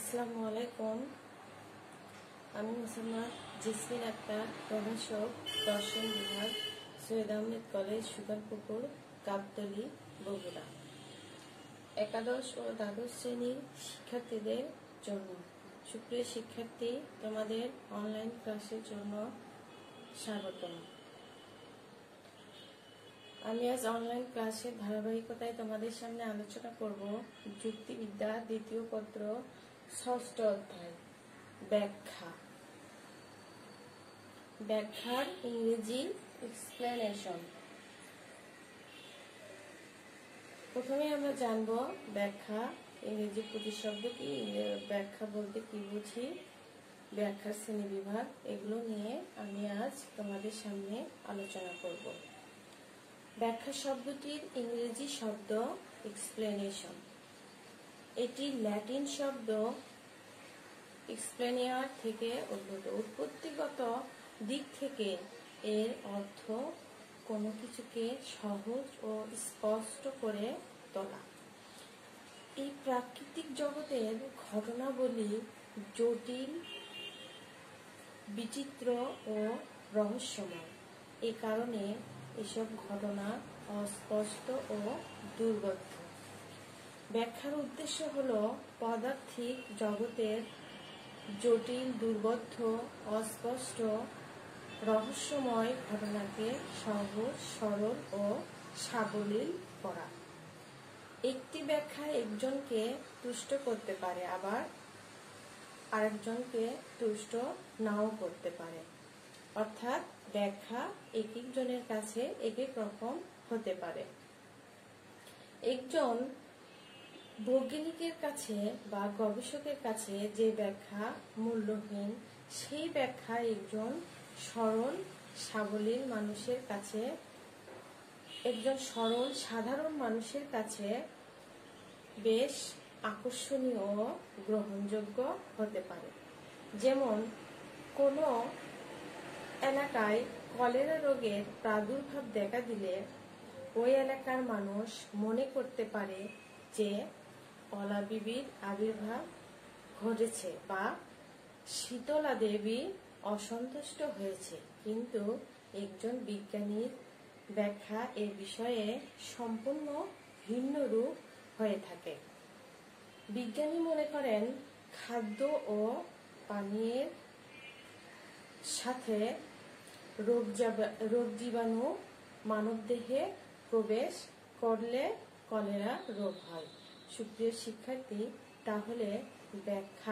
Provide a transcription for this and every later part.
আসসালামু আলাইকুম। আমি মুসলমান জেসমিন আক্তার, প্রভাষক, দর্শন বিভাগ, সৈয়দ আহমেদ কলেজ, সুতারপুকুর, গাবতলী, বগুড়া। একাদশ ও দ্বাদশ শ্রেণীর শিক্ষার্থীদের জন্য সুপ্রিয় শিক্ষার্থী, তোমাদের অনলাইন ক্লাসের জন্য স্বাগতম। আমি আজ অনলাইন ক্লাসের ধারাবাহিকতায় তোমাদের সামনে আলোচনা করব যুক্তিবিদ্যা দ্বিতীয় পত্র ষষ্ঠ অধ্যায় ব্যাখ্যা। ব্যাখ্যার ইংরেজি এক্সপ্লেনেশন। প্রথমে আমরা জানব ব্যাখ্যা ইংরেজি প্রতিশব্দ কি, ব্যাখ্যা বলতে কি বুঝি, ব্যাখ্যার শ্রেণীবিভাগ, এগুলো নিয়ে আমি আজ তোমাদের সামনে আলোচনা করব। ব্যাখ্যা শব্দটির ইংরেজি শব্দ এক্সপ্লেনেশন। এটি ল্যাটিন শব্দ এক্সপ্লেনিয়ার থেকে উদ্ভূত। উৎপত্তিগত দিক থেকে এর অর্থ কোনো কিছুকে সহজ ও স্পষ্ট করে তোলা। এই প্রাকৃতিক জগতের ঘটনাবলী জটিল, বিচিত্র ও রহস্যময়। এ কারণে এসব ঘটনা অস্পষ্ট ও দুর্বোধ্য। ব্যাখ্যার উদ্দেশ্য হল পদার্থিক জগতের জটিল, দুর্বোধ্য, অস্পষ্ট, রহস্যময় ঘটনাকে সহজ, সরল ও সাবলীল করা। একটি ব্যাখ্যা একজনকে তুষ্ট করতে পারে, আবার আরেকজনকে তুষ্ট নাও করতে পারে। অর্থাৎ ব্যাখ্যা এক একজনের কাছে এক এক রকম হতে পারে। একজন বৈজ্ঞানিকের কাছে বা গবেষকের কাছে যে ব্যাখ্যা মূল্যহীন, সেই ব্যাখ্যা একজন সরল সাবলীল মানুষের কাছে, একজন সরল সাধারণ মানুষের কাছে বেশ আকর্ষণীয় ও গ্রহণযোগ্য হতে পারে। যেমন কোনো এলাকায় কলেরা রোগের প্রাদুর্ভাব দেখা দিলে ওই এলাকার মানুষ মনে করতে পারে যে কলা বিবির আবির্ভাব ঘটেছে বা শীতলা দেবী অসন্তুষ্ট হয়েছে। কিন্তু একজন বিজ্ঞানীর ব্যাখ্যা এ বিষয়ে সম্পূর্ণ ভিন্ন রূপ হয়ে থাকে। বিজ্ঞানী মনে করেন খাদ্য ও পানীয়ের সাথে রোগ জীবাণু মানবদেহে প্রবেশ করলে কলেরা রোগ হয়। সুপ্রিয় শিক্ষার্থী, তাহলে ব্যাখ্যা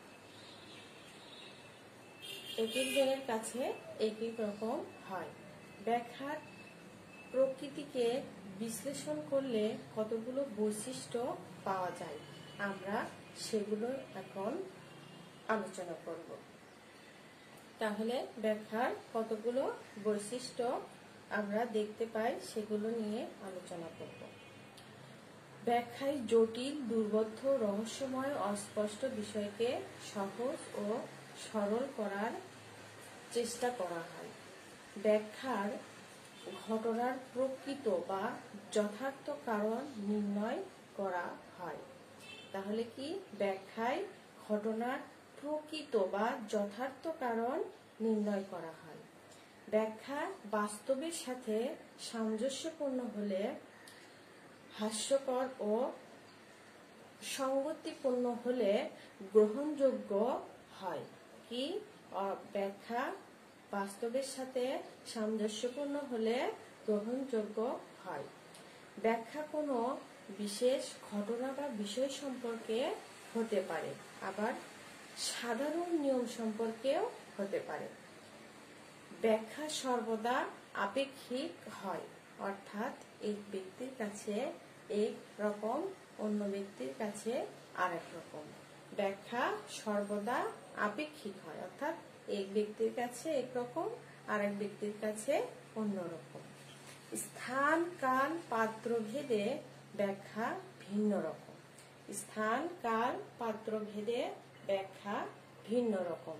এক একজনের কাছে এক এক রকম হয়। ব্যাখ্যার প্রকৃতিকে বিশ্লেষণ করলে কতগুলো বৈশিষ্ট্য পাওয়া যায়, আমরা সেগুলো এখন আলোচনা করব। তাহলে ব্যাখ্যার কতগুলো বৈশিষ্ট্য আমরা দেখতে পাই, সেগুলো নিয়ে আলোচনা করব। ব্যাখ্যায় জটিল, দুর্বোধ্য, রহস্যময়, অস্পষ্ট বিষয়কে সহজ ও সরল করার চেষ্টা করা হয়। ব্যাখ্যার ঘটনার প্রকৃত বা যথার্থ কারণ নির্ণয় করা হয়। তাহলে কি ব্যাখ্যায় ঘটনার প্রকৃত বা যথার্থ কারণ নির্ণয় করা হয়। ব্যাখ্যা বাস্তবের সাথে সামঞ্জস্যপূর্ণ হলে, হাস্যকর ও সঙ্গতিপূর্ণ হলে গ্রহণযোগ্য হয়। কি ব্যাখ্যা বাস্তবের সাথে সামঞ্জস্যপূর্ণ হলে গ্রহণযোগ্য হয়। ব্যাখ্যা কোনো বিশেষ ঘটনা বা বিষয় সম্পর্কে হতে পারে, আবার সাধারণ নিয়ম সম্পর্কেও হতে পারে। ব্যাখ্যা সর্বদা আপেক্ষিক হয়, অর্থাৎ এক ব্যক্তির কাছে এক রকম, অন্য ব্যক্তির কাছে আরেক রকম। ব্যাখ্যা সর্বদা আপেক্ষিক হয়, অর্থাৎ এক ব্যক্তির কাছে একরকম, আরেক ব্যক্তির কাছে অন্যরকম। স্থান, কাল, পাত্র ভেদে ব্যাখ্যা ভিন্ন রকম। স্থান, কাল, পাত্র ভেদে ব্যাখ্যা ভিন্ন রকম।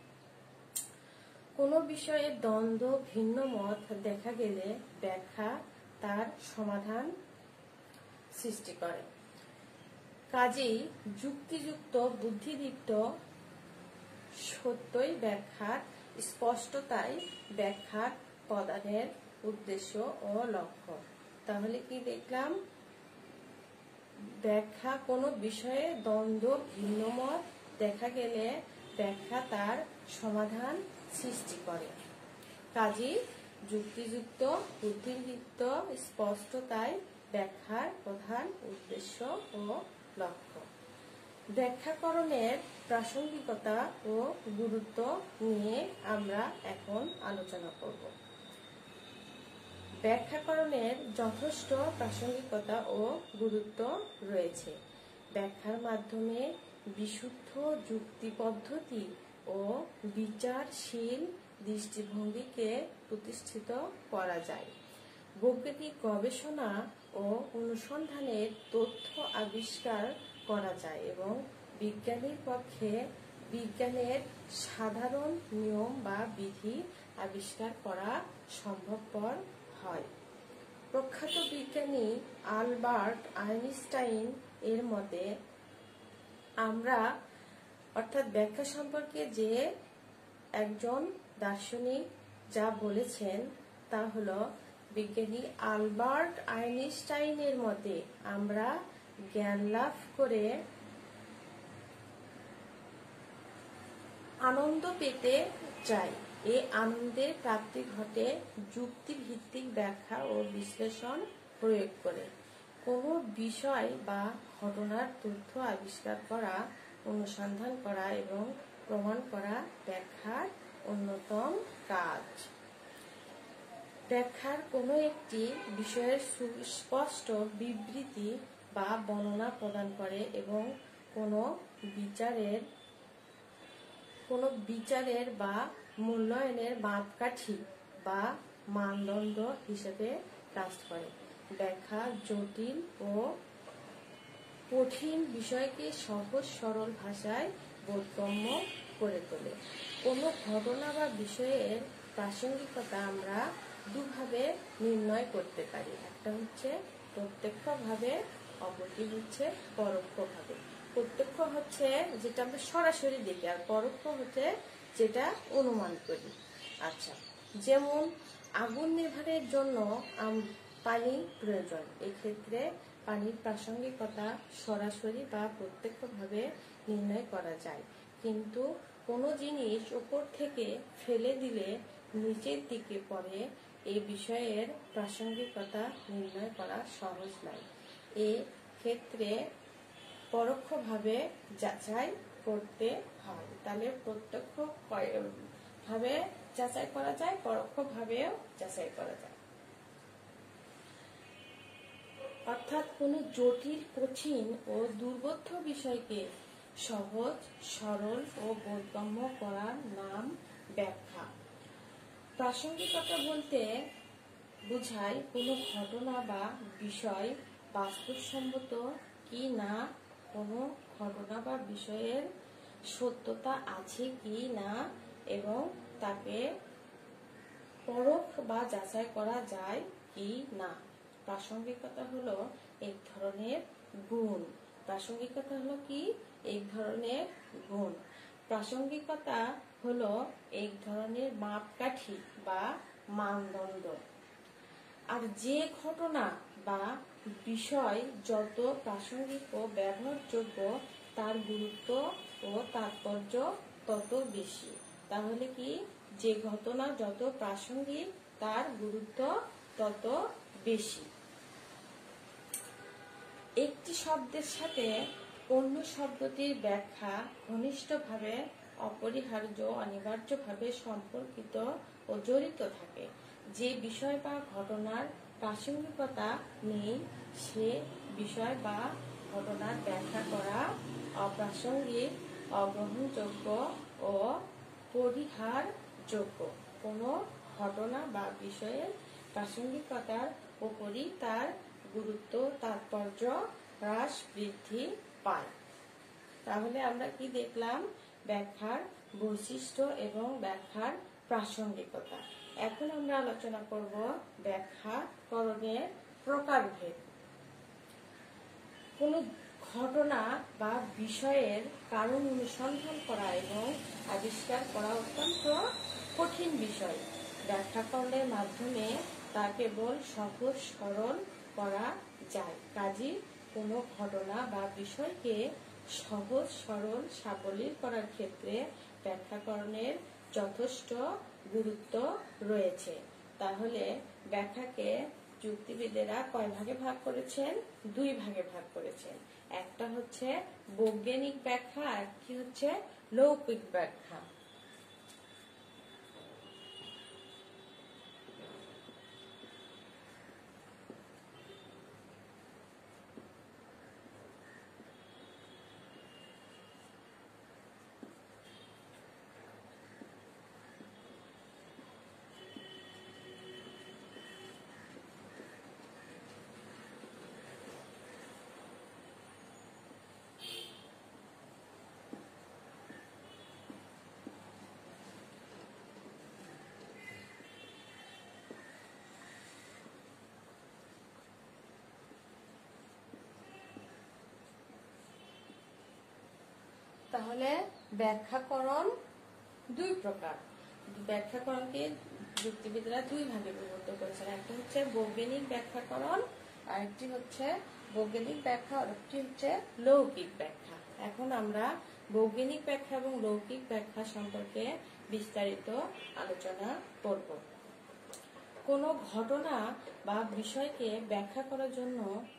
কোনো বিষয়ে দ্বন্দ্ব, ভিন্ন মত দেখা গেলে ব্যাখ্যা তার সমাধান সৃষ্টি করে। কাজেই যুক্তিযুক্ত বুদ্ধিদীপ্ত সত্যই ব্যাখ্যার, স্পষ্টতাই ব্যাখ্যার প্রদানের উদ্দেশ্য ও লক্ষ্য। তাহলে কি দেখলাম? ব্যাখ্যা কোনো বিষয়ে দ্বন্দ্ব ভিন্নমত দেখা গেলে ব্যাখ্যা তার সমাধান সৃষ্টি করে। কাজেই যুক্তিযুক্ত বুদ্ধিদীপ্ত স্পষ্টতাই ব্যাখ্যার প্রধান উদ্দেশ্য ও লক্ষ্য। ব্যাখ্যাকরণের প্রাসঙ্গিকতা ও গুরুত্ব নিয়ে আমরা এখন আলোচনা করব। ব্যাখ্যাকরণের যথেষ্ট প্রাসঙ্গিকতা ও গুরুত্ব রয়েছে। ব্যাখ্যার মাধ্যমে বিশুদ্ধ যুক্তি পদ্ধতি ও বিচারশীল দৃষ্টিভঙ্গিকে প্রতিষ্ঠিত করা যায়। বৈজ্ঞানিক গবেষণা ও অনুসন্ধানের তথ্য আবিষ্কার করা যায় এবং বিজ্ঞানীর পক্ষে বিজ্ঞানের সাধারণ নিয়ম বা বিধি আবিষ্কার করা সম্ভবপর হয়। প্রখ্যাত বিজ্ঞানী আলবার্ট আইনস্টাইন এর মতে আমরা অর্থাৎ ব্যাখ্যা সম্পর্কে যে একজন দার্শনিক যা বলেছেন তা হলো, বিজ্ঞানী আলবার্ট আইনস্টাইনের মতে আমরা জ্ঞান লাভ করে আনন্দ পেতে চাই। এই আনন্দের প্রাপ্তি ঘটে যুক্তিভিত্তিক ব্যাখ্যা ও বিশ্লেষণ প্রয়োগ করে। কোনো বিষয় বা ঘটনার তথ্য আবিষ্কার করা, অনুসন্ধান করা এবং প্রমাণ করা ব্যাখ্যার অন্যতম কাজ। ব্যাখ্যার কোনো একটি বিষয়ের সুস্পষ্ট বিবৃতি বা বর্ণনা প্রদান করে এবং কোনো বিচারের বা মূল্যায়নের মাপকাঠি বা মানদণ্ড হিসেবে কাজ করে। ব্যাখ্যা জটিল ও কঠিন বিষয়কে সহজ সরল ভাষায় বোধগম্য করে তোলে। কোনো ঘটনা বা বিষয়ের প্রাসঙ্গিকতা আমরা দুভাবে নির্ণয় করতে পারি। একটা হচ্ছে প্রত্যক্ষভাবে, অপরটি হচ্ছে পরোক্ষভাবে। প্রত্যক্ষ হচ্ছে যেটা আমরা সরাসরি দেখি, আর পরোক্ষ হচ্ছে যেটা অনুমান করি। আচ্ছা, যেমন আগুন নেভানোর জন্য পানি প্রয়োজন। এক্ষেত্রে পানির প্রাসঙ্গিকতা সরাসরি বা প্রত্যক্ষভাবে নির্ণয় করা যায়, কিন্তু কোনো জিনিস উপর থেকে ফেলে দিলে নিচের দিকে পড়ে, এই বিষয়ের প্রাসঙ্গিকতা নির্ণয় করা সহজ নয়। এ ক্ষেত্রে পরোক্ষভাবে যাচাই করতে হয়। তাহলে প্রত্যক্ষ ভাবে যাচাই করা যায়, পরোক্ষভাবেও যাচাই করা যায়। অর্থাৎ কোনো জটিল, কঠিন ও দুর্বোধ্য বিষয়কে সহজ, সরল ও বোধগম্য করার নাম ব্যাখ্যা। প্রাসঙ্গিকতা বলতে বোঝায় কোনো ঘটনা বা বিষয় বাস্তবসম্মত কি না, কোনো ঘটনা বা বিষয়ের সত্যতা আছে কি না এবং তাকে পরখ বা যাচাই করা যায় কি না। প্রাসঙ্গিকতা হলো এক ধরনের গুণ। প্রাসঙ্গিকতা হলো কি? এক ধরনের গুণ। প্রাসঙ্গিকতা হলো এক ধরনের মাপকাঠি বা মানদণ্ড। আর যে ঘটনা বা বিষয় যত প্রাসঙ্গিক ও ব্যবহারযোগ্য, তার গুরুত্ব ও তাৎপর্য তত বেশি। তাহলে কি? যে ঘটনা যত প্রাসঙ্গিক, তার গুরুত্ব তত বেশি। একটি শব্দের সাথে অন্য শব্দটির ব্যাখ্যা ঘনিষ্ঠভাবে, অপরিহার্য, অনিবার্যভাবে সম্পর্কিত ও জড়িত থাকে। যে বিষয় বা ঘটনার প্রাসঙ্গিকতা নেই, সে বিষয় বা ঘটনার ব্যাখ্যা করা অপ্রাসঙ্গিক, অগ্রহণযোগ্য ও পরিহারযোগ্য। কোনো ঘটনা বা বিষয়ের প্রাসঙ্গিকতার উপরই তার গুরুত্ব, তাৎপর্য হ্রাস বৃদ্ধি পায়। তাহলে আমরা কি দেখলাম? ব্যাখ্যার বৈশিষ্ট্য এবং ব্যাখ্যার প্রাসঙ্গিকতা। এখন আমরা আলোচনা করব ব্যাখ্যাকরণের প্রকারভেদ। কোনো ঘটনা বা বিষয়ের কারণ অনুসন্ধান করা এবং আবিষ্কার করা অত্যন্ত কঠিন বিষয়। ব্যাখ্যাকরণের মাধ্যমে তা কেবল সহজ সরল করা যায়। কাজেই কোনো ঘটনা বা বিষয়কে সহজ সরল সাবলীল করার ক্ষেত্রে ব্যাখ্যাকরণের যথেষ্ট গুরুত্ব রয়েছে। তাহলে ব্যাখ্যাকে যুক্তিবিদেরা কয় ভাগে ভাগ করেছেন? 2 ভাগে ভাগ করেছেন। একটা হচ্ছে বৈজ্ঞানিক ব্যাখ্যা, আর একটি হচ্ছে লৌকিক ব্যাখ্যা। তাহলে ব্যাখ্যাকরণ 2 প্রকার। ব্যাখ্যাকরণকে যুক্তিবিদরা 2 ভাগে বিভক্ত করেছেন। একটা হচ্ছে বৈজ্ঞানিক ব্যাখ্যাকরণ, আর একটি হচ্ছে বৈজ্ঞানিক ব্যাখ্যা, আর একটি হচ্ছে লৌকিক ব্যাখ্যা। এখন আমরা বৈজ্ঞানিক ব্যাখ্যা এবং লৌকিক ব্যাখ্যা সম্পর্কে বিস্তারিত আলোচনা করব। কোনো ঘটনা বা বিষয়কে ব্যাখ্যা করার জন্য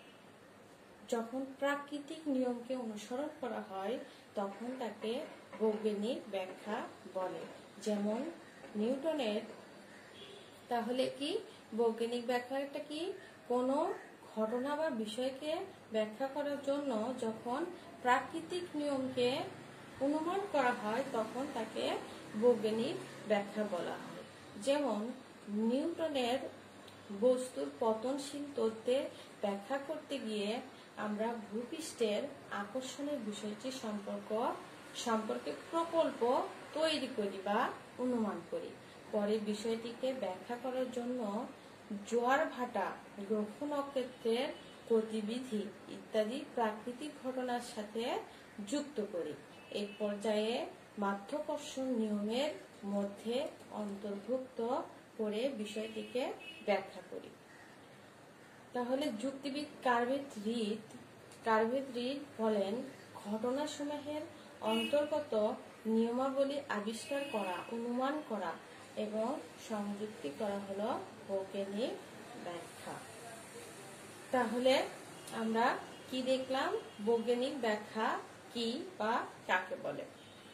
যখন প্রাকৃতিক নিয়মকে অনুসরণ করা হয় তখন তাকে বৈজ্ঞানিক ব্যাখ্যা বলে। যেমন নিউটনের, তাহলে কি বৈজ্ঞানিক ব্যাখ্যাটা কি? কোনো ঘটনা বা বিষয়কে ব্যাখ্যা করার জন্য যখন প্রাকৃতিক নিয়মকে অনুমান করা হয় তখন তাকে বৈজ্ঞানিক ব্যাখ্যা বলা হয়। যেমন নিউটনের বস্তুর পতনশীল তত্ত্বের ব্যাখ্যা করতে গিয়ে আমরা ভূপৃষ্ঠের আকর্ষণের বিষয়টি সম্পর্কে প্রকল্প তৈরি করি বা অনুমান করি। পরে বিষয়টিকে ব্যাখ্যা করার জন্য জোয়ার ভাটা, গ্রহ নক্ষত্রের গতিবিধি ইত্যাদি প্রাকৃতিক ঘটনার সাথে যুক্ত করি। এই পর্যায়ে মাধ্যাকর্ষণ নিয়মের মধ্যে অন্তর্ভুক্ত করে বিষয়টিকে ব্যাখ্যা করি। তাহলে যুক্তিবিদ কার্ভেট রিড বলেন, ঘটনাসমূহের অন্তর্গত নিয়মাবলী আবিষ্কার করা, অনুমান করা এবং সংযুক্তি করা হলো বৈজ্ঞানিক ব্যাখ্যা। তাহলে আমরা কি দেখলাম? বৈজ্ঞানিক ব্যাখ্যা কি বা কাকে বলে?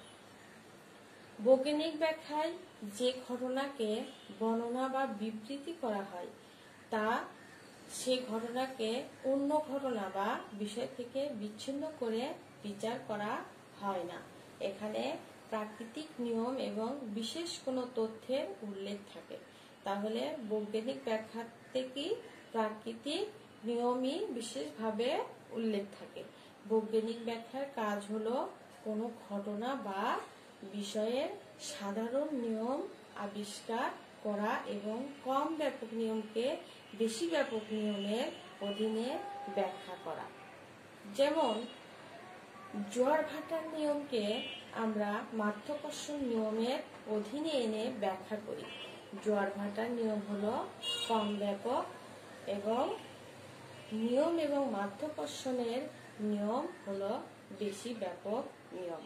বৈজ্ঞানিক ব্যাখ্যায় যে ঘটনাকে বর্ণনা বা বিবৃতি করা হয় তা সেই ঘটনাকে অন্য ঘটনা বা বিষয় থেকে বিচ্ছিন্ন করে বিচার করা হয় না। এখানে প্রাকৃতিক নিয়ম এবং বিশেষ কোনো তথ্যের উল্লেখ থাকে। তাহলে বৈজ্ঞানিক ব্যাখ্যাতে কি প্রাকৃতিক নিয়মই বিশেষভাবে উল্লেখ থাকে। বৈজ্ঞানিক ব্যাখ্যার কাজ হলো কোনো ঘটনা বা বিষয়ের সাধারণ নিয়ম আবিষ্কার করা এবং কম ব্যাপক নিয়মকে বেশি ব্যাপক নিয়মের অধীনে ব্যাখ্যা করা। যেমন জোয়ার ভাটার নিয়মকে আমরা মাধ্যাকর্ষণ নিয়মের অধীনে এনে ব্যাখ্যা করি। জোয়ার ভাটার নিয়ম হলো কম ব্যাপক এবং নিয়ম এবং মাধ্যাকর্ষণের নিয়ম হলো বেশি ব্যাপক নিয়ম।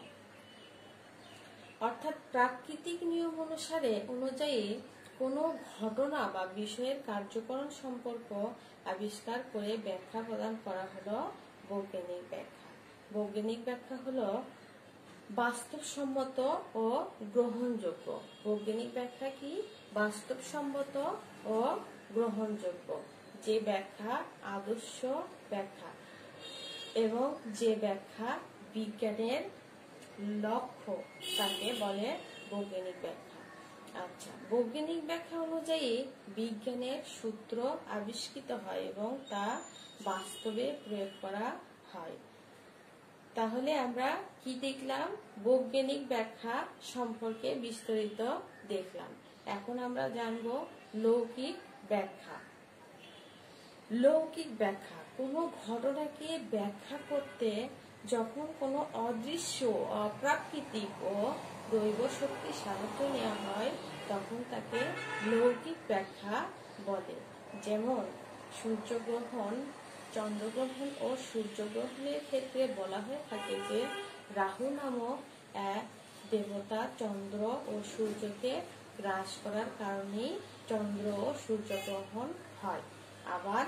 অর্থাৎ প্রাকৃতিক নিয়ম অনুযায়ী কোনো ঘটনা বা বিষয়ের কার্যকরণ সম্পর্ক আবিষ্কার করে ব্যাখ্যা প্রদান করা হলো বৈজ্ঞানিক ব্যাখ্যা। বৈজ্ঞানিক ব্যাখ্যা হলো বাস্তবসম্মত ও গ্রহণযোগ্য। বৈজ্ঞানিক ব্যাখ্যা কি? বাস্তবসম্মত ও গ্রহণযোগ্য। যে ব্যাখ্যা আদর্শ ব্যাখ্যা এবং যে ব্যাখ্যা বিজ্ঞানের লক্ষ্য তাকে বলে বৈজ্ঞানিক ব্যাখ্যা। আচ্ছা, বৈজ্ঞানিক ব্যাখ্যা অনুযায়ী বিজ্ঞানের সূত্র আবিষ্কৃত হয় এবং তা বাস্তবে প্রয়োগ করা হয়। তাহলে আমরা কি দেখলাম? বৈজ্ঞানিক ব্যাখ্যা সম্পর্কে বিস্তারিত দেখলাম। এখন আমরা জানবো লৌকিক ব্যাখ্যা। লৌকিক ব্যাখ্যা কোনো ঘটনাকে ব্যাখ্যা করতে যখন কোনো অদৃশ্য, অপ্রাকৃতিক ও দৈব শক্তি সাহায্য নেওয়া হয় তখন তাকে লৌকিক ব্যাখ্যা বলে। যেমন সূর্যগ্রহণ, চন্দ্রগ্রহণ ও সূর্যগ্রহণের ক্ষেত্রে বলা হয়ে থাকে যে রাহু নামক এক দেবতা চন্দ্র ও সূর্যকে গ্রাস করার কারণেই চন্দ্র ও সূর্যগ্রহণ হয়। আবার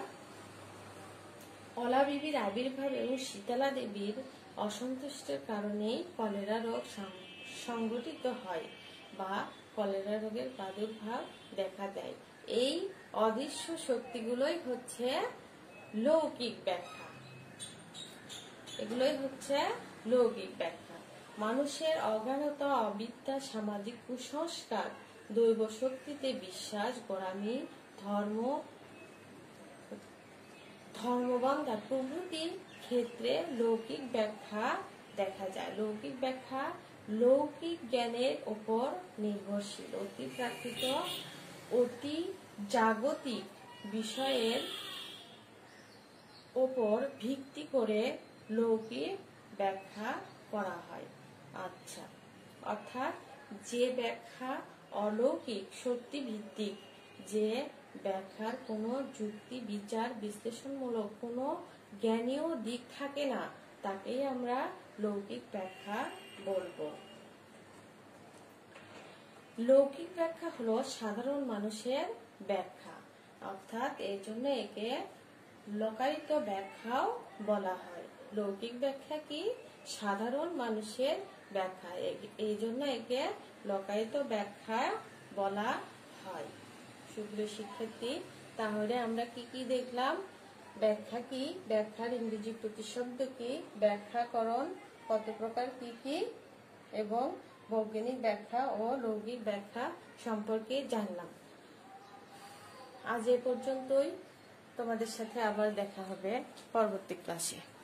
অলা বিবির আবির্ভাব এবং শীতলা দেবীর অসন্তুষ্টের কারণেই কলেরা রোগ সংঘটিত হয় বা কলেরা রোগের প্রাদুর্ভাব দেখা দেয়। এই অদৃশ্য শক্তিগুলোই হচ্ছে লৌকিক ব্যাখ্যা। এগুলোই হচ্ছে লৌকিক ব্যাখ্যা। মানুষের অজ্ঞানতা, অবিদ্যা, সামাজিক কুসংস্কার, দৈব শক্তিতে বিশ্বাস, গোঁড়ামি, ধর্মবন্ধা প্রভৃতির ক্ষেত্রে লৌকিক ব্যাখ্যা দেখা যায়। লৌকিক ব্যাখ্যা লৌকিক জ্ঞানের উপর নির্ভরশীল। অতি প্রাকৃত, অতি জাগতিক বিষয়ের উপর ভিত্তি করে লৌকিক ব্যাখ্যা করা হয়। আচ্ছা, অর্থাৎ যে ব্যাখ্যা অলৌকিক শক্তি ভিত্তিক, যে ব্যাখ্যার কোনো যুক্তি, বিচার, বিশ্লেষণমূলক কোনো জ্ঞানীয় দিক থাকে না, তাকেই আমরা লৌকিক ব্যাখ্যা বলবো। লৌকিক ব্যাখ্যা হলো সাধারণ মানুষের ব্যাখ্যা, অর্থাৎ এই জন্য একে লোকায়িত ব্যাখ্যাও বলা হয়। লৌকিক ব্যাখ্যা কি? সাধারণ মানুষের ব্যাখ্যা, এই জন্য একে লোকায়িত ব্যাখ্যা বলা হয়। সুপ্রিয় শিক্ষার্থী, তাহলে আমরা কি কি দেখলাম? ব্যাখ্যা কি, ব্যাখ্যার ইংরেজি প্রতিশব্দ কি, ব্যাখ্যাকরণ কত প্রকার কি কি, এবং বৈজ্ঞানিক ব্যাখ্যা ও লৌকিক ব্যাখ্যা সম্পর্কে জানলাম। আজ এ পর্যন্তই। তোমাদের সাথে আবার দেখা হবে পরবর্তী ক্লাসে।